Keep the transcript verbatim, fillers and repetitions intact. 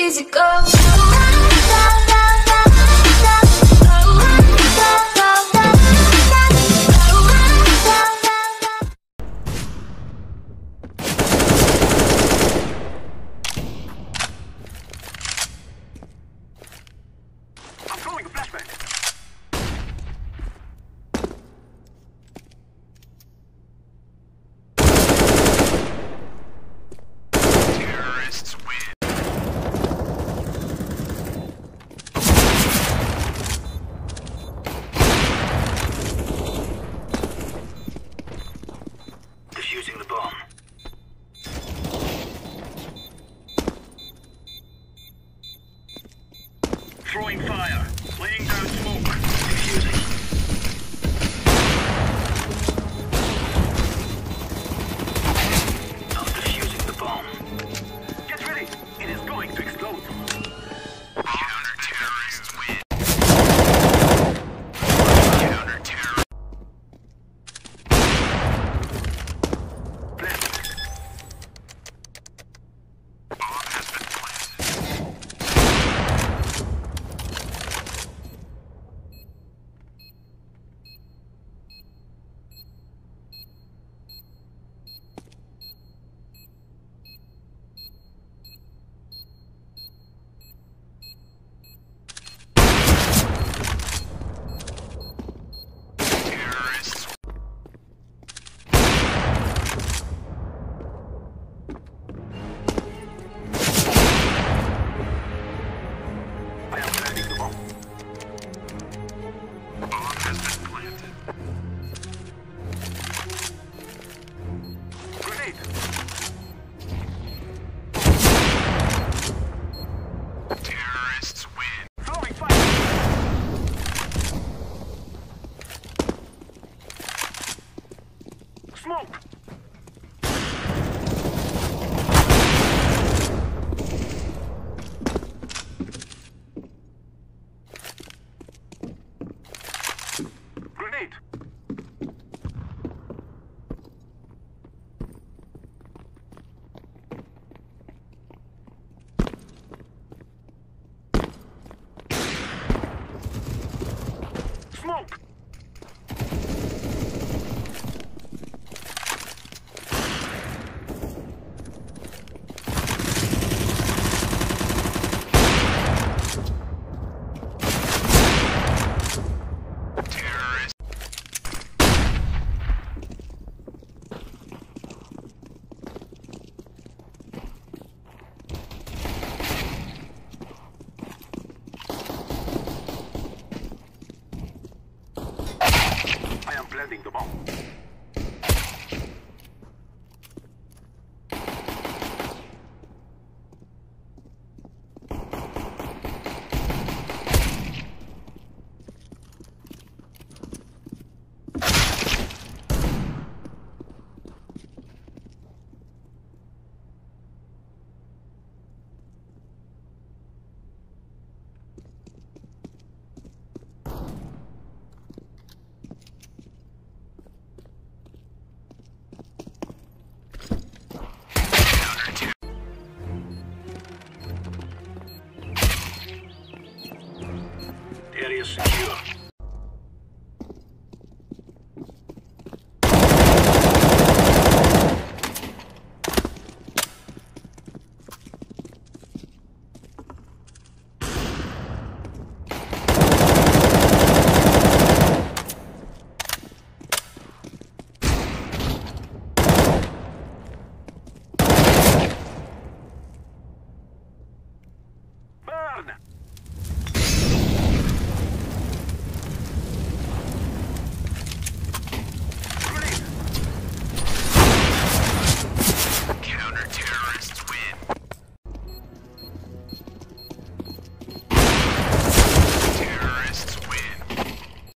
easy go. I'm throwing a flashbang. Terrorists win. Defusing the bomb. Throwing fire. Laying down smoke. Defusing. I'm defusing the bomb. Get ready. It is going to explode. Counter-terrorists win. Counter-terror. Planted. Bomb has been planted. Terrorists. I am planting the bomb. Bomb has been planted. Grenade. Terrorists win. Throwing fire. Smoke. Grenade. Smoke. Terrorists. I am planting the bomb. Area secure.